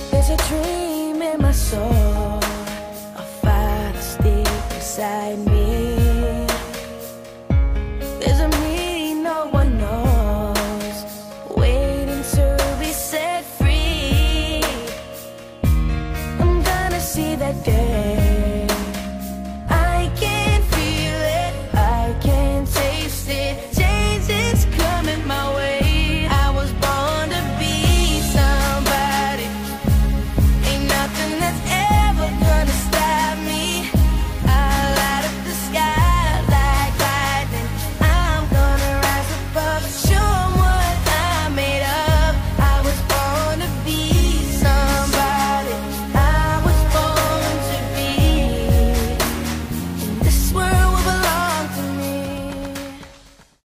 There's a dream in my soul, a fire that's deep inside me.